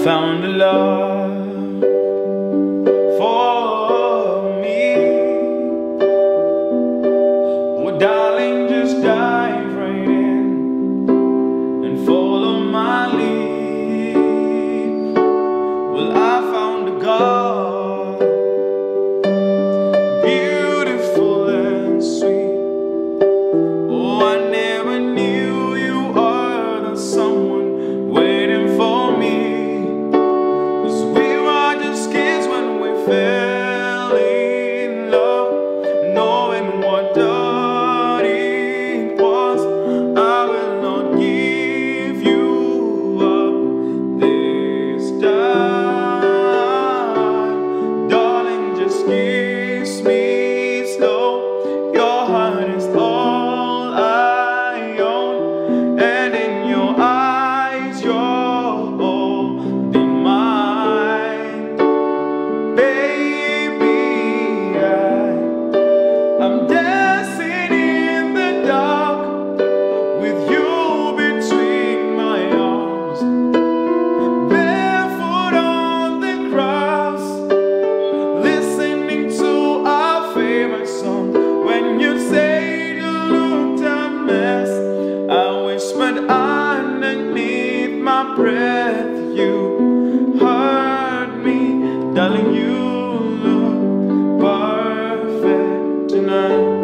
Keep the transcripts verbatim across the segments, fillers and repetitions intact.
found a love for me. Oh darling, just dive right in and follow my lead. Well, I found a God, beautiful and sweet. Oh, I never knew you were the someone waiting for me. Fell in love, knowing what that it was. I will not give you up this time, darling. Just kiss me slow. Your heart is all I own, and in your eyes, you're holding mine. Baby, I, I'm dancing in the dark with you between my arms, barefoot on the grass, listening to our favorite song. When you say you looked a mess, I whispered underneath my breath, you heard me, darling. You perfect tonight.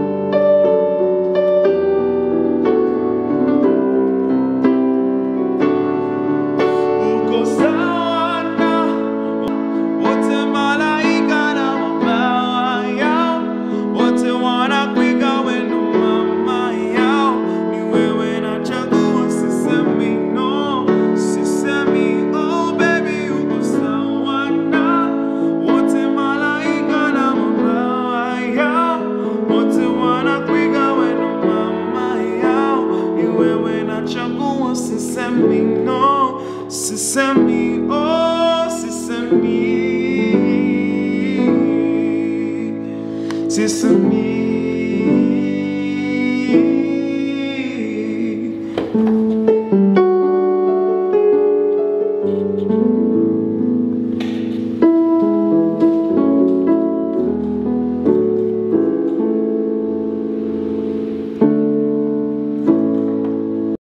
Uko sawa na wote malaika na mabawa yao, wote wanakuiga wenu mama yao. Ni wewe nachagua, sisemi no, sisemi oh baby. Uko sawa na wote malaika na mabawa yao, wote wanakuiga wenu mama yao. Ni wewe nachagua, sisemi no, sisemi oh, sisemi, sisemi.